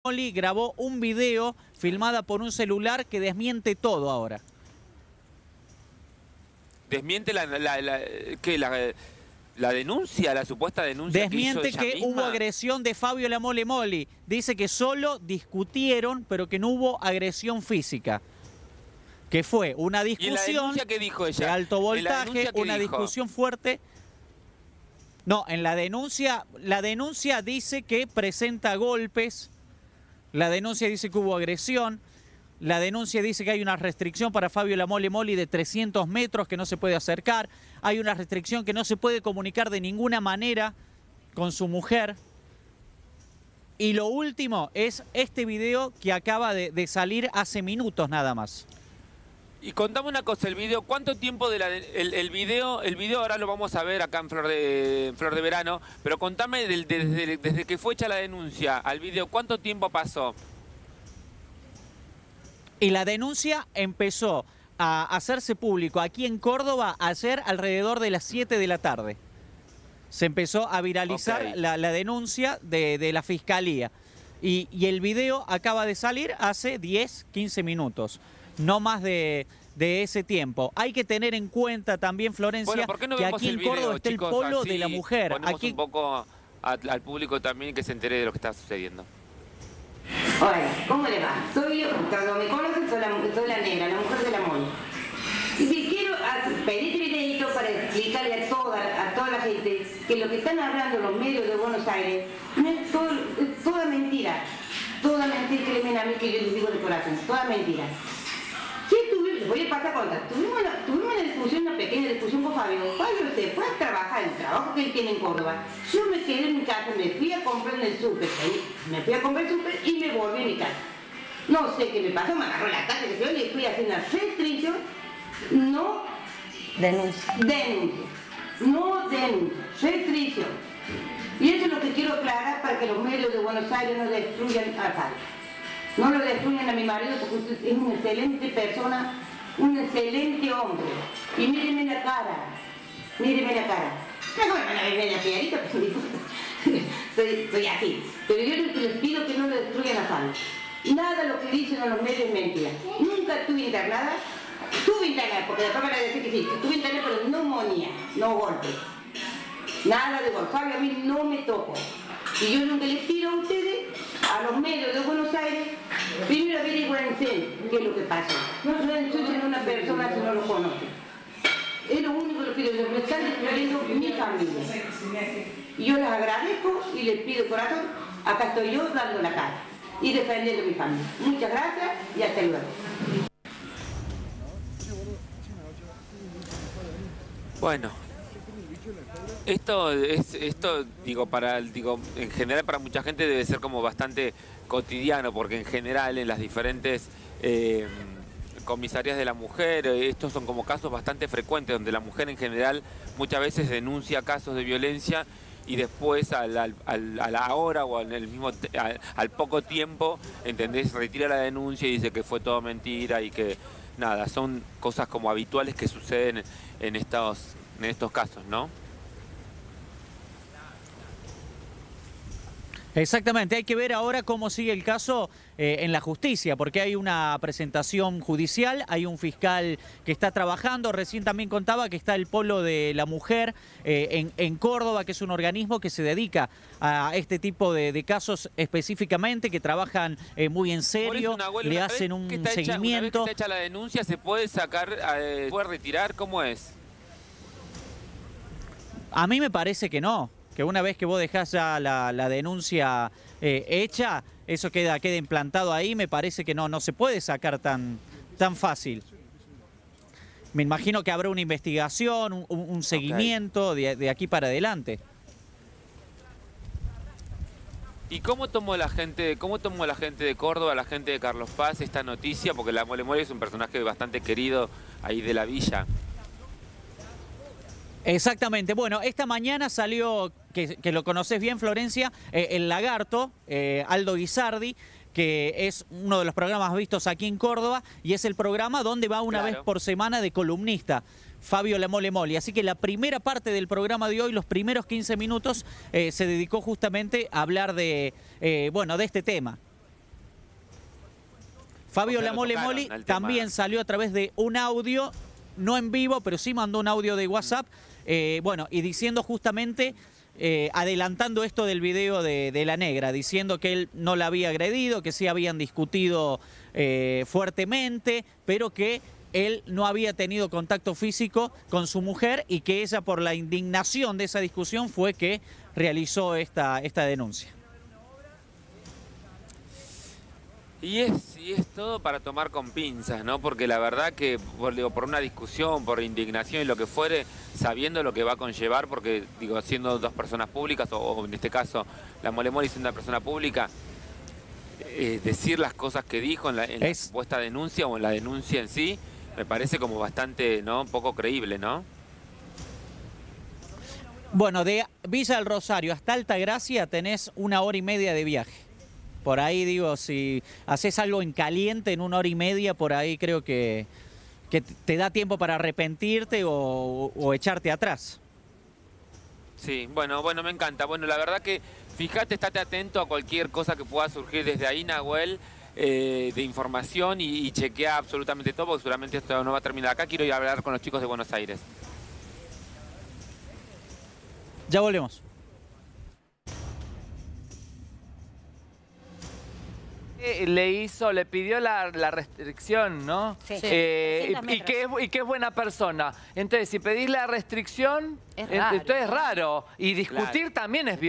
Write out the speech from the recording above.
Moli grabó un video filmada por un celular que desmiente todo ahora. ¿Desmiente la denuncia, la supuesta denuncia Desmiente que hizo ella que misma? hubo agresión de Fabio La Mole Moli. Dice que solo discutieron, pero que no hubo agresión física. Que fue una discusión. ¿Y la denuncia qué dijo ella? De alto voltaje, una dijo? discusión fuerte. No, en la denuncia dice que presenta golpes. La denuncia dice que hubo agresión. La denuncia dice que hay una restricción para Fabio La Mole Moli de 300 metros que no se puede acercar. Hay una restricción que no se puede comunicar de ninguna manera con su mujer. Y lo último es este video que acaba de salir hace minutos nada más. Y contame una cosa, el video, ¿cuánto tiempo el video ahora lo vamos a ver acá en Flor de Verano, pero contame desde que fue hecha la denuncia al video, ¿cuánto tiempo pasó? Y la denuncia empezó a hacerse público aquí en Córdoba ayer alrededor de las 7 de la tarde. Se empezó a viralizar la denuncia de la Fiscalía. Y el video acaba de salir hace 10, 15 minutos. No más de ese tiempo. Hay que tener en cuenta también, Florencia, bueno, ¿por qué no que vemos aquí en el video, Córdoba está chicos, el polo así de la mujer. Ponemos Aquí un poco al público también que se entere de lo que está sucediendo. Hola, ¿cómo le va? Soy yo, cuando me conocen, soy la negra, la mujer de la Moli. Y me quiero pedir este videito para explicarle a toda la gente que lo que están hablando los medios de Buenos Aires no es toda mentira. Toda mentira que le ven a mí, que yo les digo de corazón, toda mentira. Sí, les voy a pasar a contar. Tuvimos una discusión, una pequeña discusión con Fabio. Fabio se fue a trabajar, el trabajo que él tiene en Córdoba. Yo me quedé en mi casa, me fui a comprar en el súper, me fui a comprar el súper y me volví a mi casa. No sé qué me pasó, me agarró la casa, que yo le fui a hacer una restricción, no denuncia, no denuncia, restricción. Y eso es lo que quiero aclarar para que los medios de Buenos Aires no destruyan a Fabio. No lo destruyan a mi marido porque usted es una excelente persona, un excelente hombre. Y mírenme la cara, mírenme la cara. No, bueno, no me la piedrita, soy así. Pero yo les pido que no lo destruyan a Fabio. Nada lo que dicen en los medios es mentira. Nunca estuve internada. Estuve internada, porque después van a decir que sí. Estuve internada por neumonía, no golpe. Nada de golpe. Fabio a mí no me tocó. Y yo lo que les pido a ustedes, a los medios de Buenos Aires, primero averigüen qué es lo que pasa. No ensucien a una persona si no lo conocen. Es lo único que yo me están destruyendo mi familia. Y yo les agradezco y les pido corazón, acá estoy yo dando la cara y defendiendo a mi familia. Muchas gracias y hasta luego. Bueno. Esto digo, en general para mucha gente debe ser como bastante cotidiano, porque en general en las diferentes comisarías de la mujer, estos son como casos bastante frecuentes, donde la mujer en general muchas veces denuncia casos de violencia y después a la hora o al poco tiempo, ¿entendés? Retira la denuncia y dice que fue todo mentira y que nada, son cosas como habituales que suceden en estos casos, ¿no? Exactamente, hay que ver ahora cómo sigue el caso en la justicia, porque hay una presentación judicial, hay un fiscal que está trabajando, recién también contaba que está el Polo de la Mujer en Córdoba, que es un organismo que se dedica a este tipo de casos específicamente, que trabajan muy en serio, le hacen un seguimiento. Una vez que está hecha la denuncia, ¿se puede sacar, puede retirar? ¿Cómo es? A mí me parece que no. Que una vez que vos dejás ya la denuncia hecha, eso queda implantado ahí, me parece que no se puede sacar tan fácil. Me imagino que habrá una investigación, un seguimiento de aquí para adelante. ¿Y cómo tomó la gente de Córdoba, la gente de Carlos Paz esta noticia? Porque la Mole Mole es un personaje bastante querido ahí de la villa. Exactamente. Bueno, esta mañana salió, que lo conoces bien, Florencia, El Lagarto, Aldo Guisardi, que es uno de los programas vistos aquí en Córdoba y es el programa donde va una vez por semana de columnista Fabio La Mole Moli. Así que la primera parte del programa de hoy, los primeros 15 minutos, se dedicó justamente a hablar de este tema. Fabio O sea, La lo Mole tocaron Moli al tema. también salió a través de un audio, no en vivo, pero sí mandó un audio de WhatsApp, bueno, y diciendo justamente, adelantando esto del video de la negra, diciendo que él no la había agredido, que sí habían discutido fuertemente, pero que él no había tenido contacto físico con su mujer y que ella, por la indignación de esa discusión, fue que realizó esta denuncia. Y es todo para tomar con pinzas, ¿no? Porque la verdad que, por una discusión, por indignación y lo que fuere, sabiendo lo que va a conllevar, porque, digo, siendo dos personas públicas, o en este caso, la Mole Moli siendo una persona pública, decir las cosas que dijo en la supuesta denuncia o en la denuncia en sí, me parece como bastante, ¿no? Poco creíble, ¿no? Bueno, de Villa del Rosario hasta Altagracia tenés 1 hora y media de viaje. Por ahí, digo, si haces algo en caliente en 1 hora y media, por ahí creo que te da tiempo para arrepentirte o echarte atrás. Sí, bueno, me encanta. Bueno, la verdad que, fíjate, estate atento a cualquier cosa que pueda surgir desde ahí, Nahuel, de información y chequea absolutamente todo, porque seguramente esto no va a terminar acá. Quiero ir a hablar con los chicos de Buenos Aires. Ya volvemos. Le pidió la restricción, ¿no? Sí. Y que es buena persona. Entonces, si pedís la restricción, Es raro. entonces es raro. Y discutir Claro. también es